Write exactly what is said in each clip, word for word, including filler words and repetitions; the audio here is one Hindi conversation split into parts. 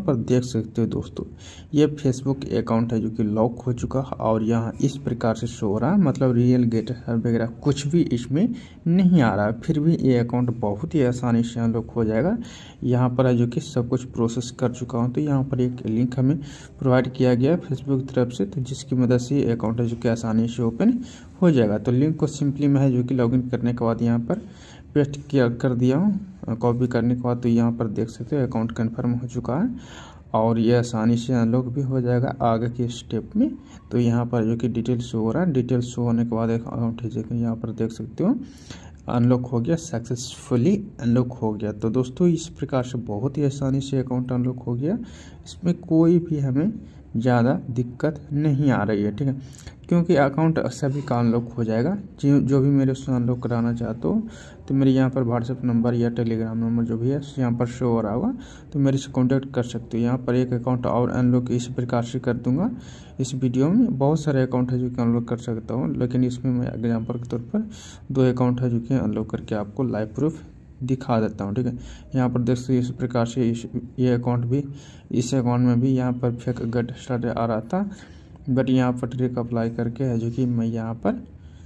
पर देख सकते हो दोस्तों, ये फेसबुक अकाउंट है जो कि लॉक हो चुका है और यहाँ इस प्रकार से शो हो रहा है, मतलब रियल गेट वगैरह कुछ भी इसमें नहीं आ रहा है। फिर भी ये अकाउंट बहुत ही आसानी से अनलॉक हो जाएगा। यहाँ पर है जो कि सब कुछ प्रोसेस कर चुका हूँ, तो यहाँ पर एक लिंक हमें प्रोवाइड किया गया है फेसबुक की तरफ से, तो जिसकी मदद से ये अकाउंट है जो कि आसानी से ओपन हो जाएगा। तो लिंक को सिंपली मैं है जो कि लॉगिन करने के बाद यहाँ पर पेस्ट किया कर दिया हूँ। कॉपी करने के बाद तो यहाँ पर देख सकते हो अकाउंट कन्फर्म हो चुका है और ये आसानी से अनलॉक भी हो जाएगा आगे के स्टेप में। तो यहाँ पर जो कि डिटेल शो हो रहा है, डिटेल शो होने के बाद अकाउंट है जो कि यहाँ पर देख सकते हो अनलॉक हो गया, सक्सेसफुली अनलॉक हो गया। तो दोस्तों इस प्रकार से बहुत ही आसानी से अकाउंट अनलॉक हो गया, इसमें कोई भी हमें ज़्यादा दिक्कत नहीं आ रही है, ठीक है, क्योंकि अकाउंट सभी का अनलॉक हो जाएगा। जो जो भी मेरे उससे अनलॉक कराना चाहते हो तो मेरे यहाँ पर व्हाट्सएप नंबर या टेलीग्राम नंबर जो भी है यहाँ पर शो हो रहा होगा, तो मेरे से कॉन्टैक्ट कर सकते हो। यहाँ पर एक अकाउंट और अनलॉक इस प्रकार से कर दूंगा। इस वीडियो में बहुत सारे अकाउंट है जो कि अनलॉक कर सकता हूँ, लेकिन इसमें मैं एग्जाम्पल के तौर पर दो अकाउंट है जो कि अनलॉक करके आपको लाइव प्रूफ दिखा देता हूँ, ठीक है। यहाँ पर देख सकते इस प्रकार से इस ये अकाउंट भी, इस अकाउंट में भी यहाँ पर फेक गेट स्टार्ट आ रहा था, बट यहाँ पर ट्रिक अप्लाई करके है जो कि मैं यहाँ पर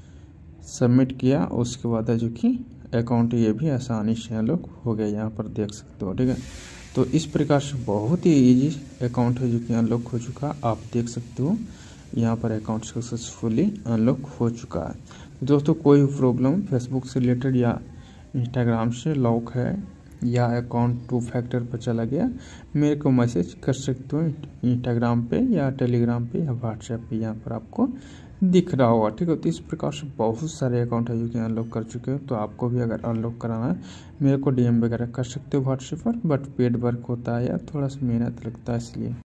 सबमिट किया, उसके बाद है जो कि अकाउंट ये भी आसानी से अनलॉक हो गया, यहाँ पर देख सकते हो, ठीक है। तो इस प्रकार से बहुत ही इजी अकाउंट है जो कि अनलॉक हो चुका, आप देख सकते हो यहाँ पर अकाउंट सक्सेसफुली अनलॉक हो चुका है। दोस्तों कोई प्रॉब्लम फेसबुक से रिलेटेड या इंस्टाग्राम से लॉक है या अकाउंट टू फैक्टर पर चला गया, मेरे को मैसेज कर सकते हो इंस्टाग्राम पे या टेलीग्राम पे या व्हाट्सएप पे, यहाँ पर आपको दिख रहा होगा, ठीक है। तो इस प्रकार से बहुत सारे अकाउंट है जो कि अनलॉक कर चुके हो, तो आपको भी अगर अनलॉक कराना है मेरे को डीएम वगैरह कर सकते हो व्हाट्सएप पर, बट पेड वर्क होता है यार, थोड़ा सा मेहनत लगता है इसलिए।